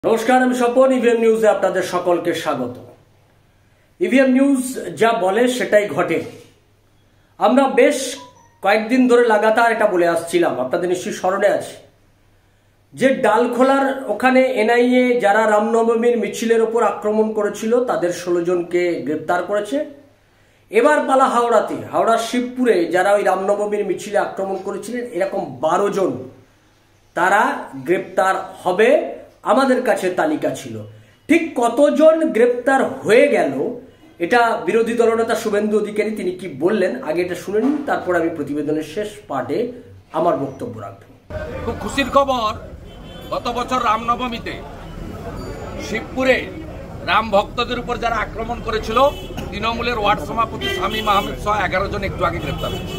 নমস্কার, আমি স্বপন। ইভিএম নিউজে আপনাদের সকলকে স্বাগত। ইভিএম নিউজ যা বলে সেটাই ঘটে। আমরা বেশ কয়েকদিন ধরে লাগাতার এটা বলে আসছিলাম, আপনাদের নিশ্চয়ই স্মরণে আছে যে ডালখোলার ওখানে এনআইএ যারা রামনবমীর মিছিলের ওপর আক্রমণ করেছিল তাদের 16 জনকে গ্রেপ্তার করেছে। এবার পালা হাওড়াতে, হাওড়ার শিবপুরে যারা ওই রামনবমীর মিছিলে আক্রমণ করেছিলেন এরকম 12 জন তারা গ্রেপ্তার হবে। আমাদের কাছে তালিকা ছিল। ঠিক কতজন গ্রেপ্তার হয়ে গেল এটা বিরোধী দলনেতা শুভেন্দু অধিকারী তিনি কি বললেন আগে এটা শুনে নিন, তারপর আমি প্রতিবেদনের শেষ পার্টে আমার বক্তব্য রাখব। খুব খুশির খবর, গত বছর রামনবমীতে শিবপুরে রাম ভক্তদের উপর যারা আক্রমণ করেছিল তৃণমূলের ওয়ার্ড সভাপতি শামীম আহমেদ সহ 11 জন একটু আগে গ্রেপ্তার হয়েছে।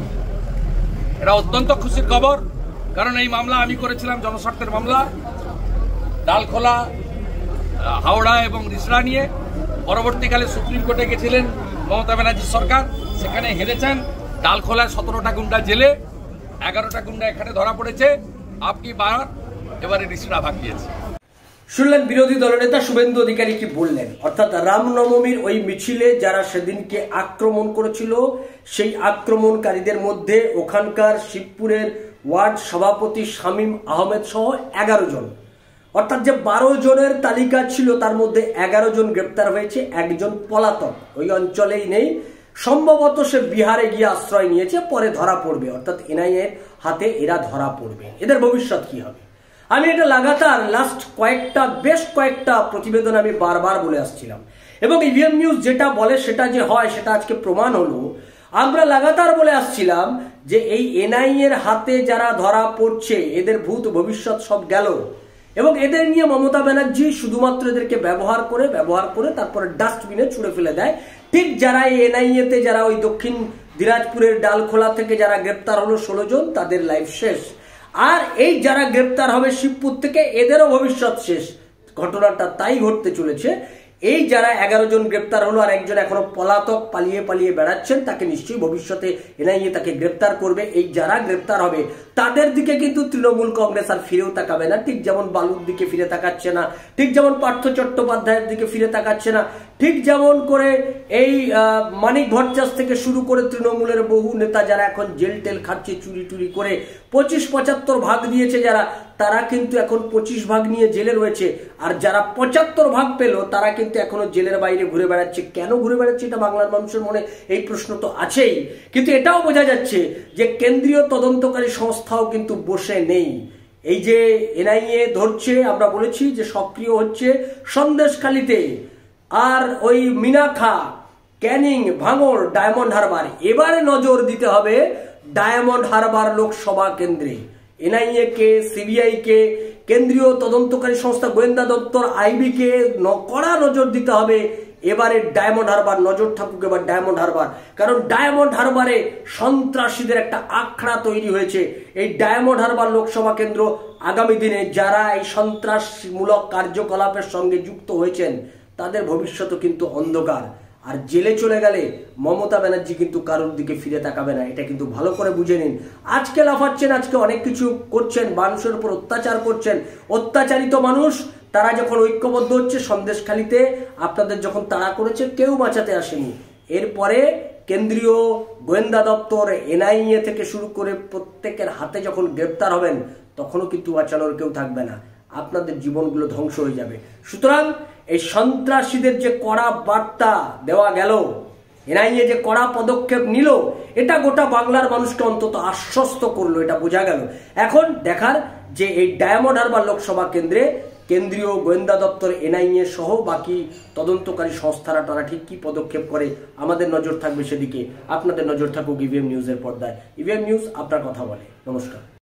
এটা অত্যন্ত খুশির খবর, কারণ এই মামলা আমি করেছিলাম, জনস্বার্থের মামলা, ডালখোলা, হাওড়া এবং রিসড়া নিয়ে। পরবর্তীকালে সুপ্রিম কোর্টে গেছিলেন মমতা ব্যানার্জি সরকার, সেখানে হেরেছেন। ডালখোলায় 17টা গুন্ডা জেলে, 11টা গুন্ডা এখানে ধরা পড়েছে। আপকি বার এবারে রিসড়া ভাগ দিয়েছে। শুনলেন বিরোধী দলনেতা শুভেন্দু অধিকারী কি বললেন, অর্থাৎ রামনবমীর ওই মিছিলে যারা সেদিনকে আক্রমণ করেছিল সেই আক্রমণকারীদের মধ্যে ওখানকার শিবপুরের ওয়ার্ড সভাপতি শামীম আহমেদ সহ 11 জন, অর্থাৎ যে 12 জনের তালিকা ছিল তার মধ্যে 11 জন গ্রেপ্তার হয়েছে। একজন পলাতক, ওই অঞ্চলেই নেই, সম্ভবত সে বিহারে গিয়ে আশ্রয় নিয়েছে, পরে ধরা পড়বে, অর্থাৎ এনআইএর হাতে এরা ধরা পড়বে। এদের ভবিষ্যৎ কি হবে? আমি এটা লাগাতার লাস্ট বেশ কয়েকটা প্রতিবেদন আমি বারবার বলে আসছিলাম, এবং ইভিএম নিউজ যেটা বলে সেটা যে হয় সেটা আজকে প্রমাণ হলো। আমরা লাগাতার বলে আসছিলাম যে এই এনআইএর হাতে যারা ধরা পড়ছে এদের ভূত ভবিষ্যৎ সব গেল, এবং এদের নিয়ে মমতা ব্যানার্জি শুধুমাত্র এদেরকে ব্যবহার করে তারপরে ডাস্টবিনে ছুঁড়ে ফেলে দেয়। ঠিক যারা এই এনআইএতে যারা ওই দক্ষিণ দিনাজপুরের ডালখোলা থেকে যারা গ্রেপ্তার হলো 16 জন, তাদের লাইফ শেষ। আর এই যারা গ্রেপ্তার হবে শিবপুর থেকে এদেরও ভবিষ্যৎ শেষ। ঘটনাটা তাই ঘটতে চলেছে। এই যারা 11 জন গ্রেপ্তার হলো আর একজন এখনো পলাতক, পালিয়ে বেড়াচ্ছেন, তাকে নিশ্চয়ই ভবিষ্যতে এনআইএ তাকে গ্রেপ্তার করবে। এই যারা গ্রেপ্তার হবে তাদের দিকে কিন্তু তৃণমূল কংগ্রেস আর ফিরেও তাকাবে না। ঠিক যেমন বালুর দিকে ফিরে তাকাচ্ছে না, ঠিক যেমন পার্থ চট্টোপাধ্যায়ের দিকে ফিরে তাকাচ্ছে না, ঠিক যেমন করে এই মানিক ভট্টাচার্য থেকে শুরু করে তৃণমূলের বহু নেতা যারা এখন জেল টেল খাচ্ছে চুরি করে 25-75 ভাগ দিয়েছে যারা, তারা কিন্তু এখন 25 ভাগ নিয়ে জেলে রয়েছে। আর যারা 75 ভাগ পেল তারা কিন্তু এখনো জেলের বাইরে ঘুরে বেড়াচ্ছে। কেন ঘুরে বেড়াচ্ছে এটা বাংলার মানুষের মনে এই প্রশ্ন তো আছেই। কিন্তু এটাও বোঝা যাচ্ছে যে কেন্দ্রীয় তদন্তকারী সংস্থাও কিন্তু বসে নেই। এই যে এনআইএ ধরছে, আমরা বলেছি যে সক্রিয় হচ্ছে সন্দেশখালীতে, আর ওই মিনাখা, ক্যানিং, ভাঙড়, ডায়মন্ড হারবার। এবারে নজর দিতে হবে ডায়মন্ড হারবার লোকসভা কেন্দ্রে। এনআইএ কে, সিবিআই কে, কেন্দ্রীয় তদন্তকারী সংস্থা গোয়েন্দা দপ্তর আইবি কে কড়া নজর দিতে হবে। এবারে ডায়মন্ড হারবার নজর থাকুক, এবার ডায়মন্ড হারবার, কারণ ডায়মন্ড হারবারে সন্ত্রাসীদের একটা আখড়া তৈরি হয়েছে। এই ডায়মন্ড হারবার লোকসভা কেন্দ্র আগামী দিনে যারা এই সন্ত্রাসমূলক কার্যকলাপের সঙ্গে যুক্ত হয়েছেন তাদের ভবিষ্যৎও কিন্তু অন্ধকার। আর জেলে চলে গেলে মমতা ব্যানার্জি কিন্তু কারোর দিকে ফিরে তাকাবে না, এটা কিন্তু ভালো করে বুঝে নিন। আজকে লাফাচ্ছেন, আজকে অনেক কিছু করছেন, মানুষের উপর অত্যাচার করছেন, অত্যাচারিত মানুষ তারা যখন ঐক্যবদ্ধ হচ্ছে, সন্দেশখালীতে আপনাদের যখন তাড়া করেছে কেউ বাঁচাতে আসেনি। এরপরে কেন্দ্রীয় গোয়েন্দা দপ্তর, এনআইএ থেকে শুরু করে প্রত্যেকের হাতে যখন গ্রেপ্তার হবেন তখনও কিন্তু বাঁচানোর কেউ থাকবে না, আপনাদের জীবনগুলো ধ্বংস হয়ে যাবে। সুতরাং এই সন্ত্রাসীদের যে কড়া বার্তা দেওয়া গেল, এনআইএ যে কড়া পদক্ষেপ নিল, এটা গোটা বাংলার মানুষকে অন্তত আশ্বস্ত করলো, এটা বোঝা গেল। এখন দেখার যে এই ডায়মন্ড হারবার লোকসভা কেন্দ্রে কেন্দ্রীয় গোয়েন্দা দপ্তর, এনআইএ সহ বাকি তদন্তকারী সংস্থারা তারা ঠিক কি পদক্ষেপ করে, আমাদের নজর থাকবে সেদিকে। আপনাদের নজর থাকুক ইভিএম নিউজের পর্দায়। ইভিএম নিউজ আপনার কথা বলে। নমস্কার।